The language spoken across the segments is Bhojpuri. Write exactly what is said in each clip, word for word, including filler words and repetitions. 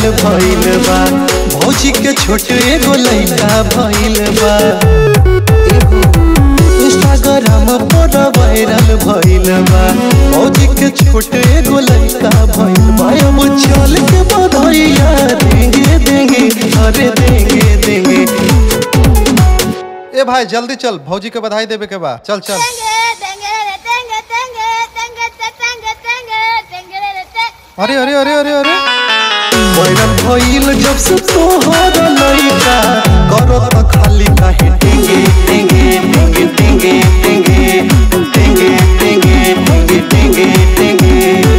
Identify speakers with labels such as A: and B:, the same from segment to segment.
A: वायरल भइल बा भौजी के छोट एगो लइका भइल बा इंस्टाग्राम पर वायरल भइल बा भौजी के छोट एगो लइका भइल बा अब चल के बधाइया देंगे देंगे अरे देंगे देंगे।
B: ए भाई जल्दी चल भौजी के बधाई देवे के बा चल चल। अरे अरे अरे अरे अरे
A: वायरल भइल जब से तोहर लइका करो त खाली काहे टेंगे टेंगे टेंगे टेंगे टेंगे टेंगे टेंगे टेंगे टेंगे।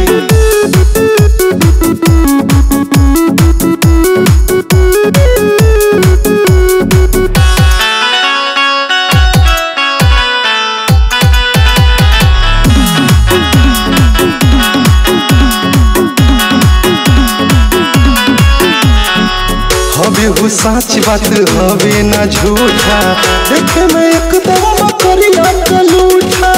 A: हवे सच बात हवे ना झूठा देखे में एकदम करिया कलूठा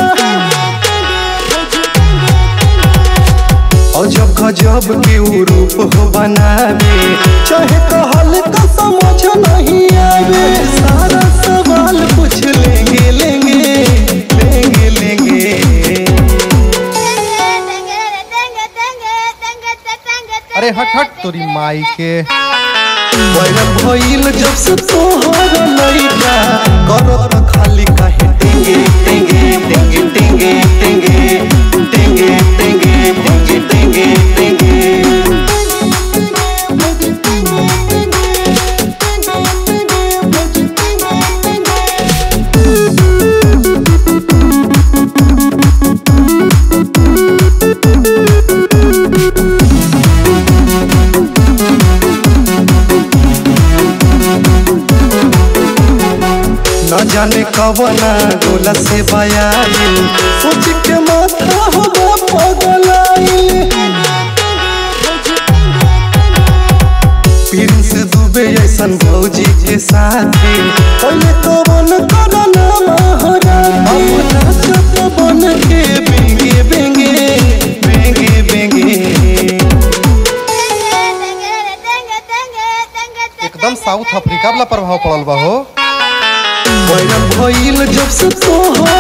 A: अजब गजब के रूप हो बनावे चाहे कहल का समझ नहीं आवे सारा सवाल पूछ लेंगे लेंगे लेंगे लेंगे।
B: अरे हट हट तोरी माई के।
A: वायरल भइल जब से तोहर लइका करो त खाली काहे टेंगे टेंगे टेंगे टेंगे टेंगे टेंगे टेंगे टेंगे टेंगे। न जाने कवना गोला से बयाई सोच के माथा हो पगलाई प्रिंस दुबे ऐसन भौजी के साथे पहले कवन करना महरा अपना सब बन के बेंगे बेंगे बेंगे बेंगे।
B: एकदम साउथ अफ्रीका वाला प्रभाव पड़ल बा हो।
A: वायरल भइल जब से तोहर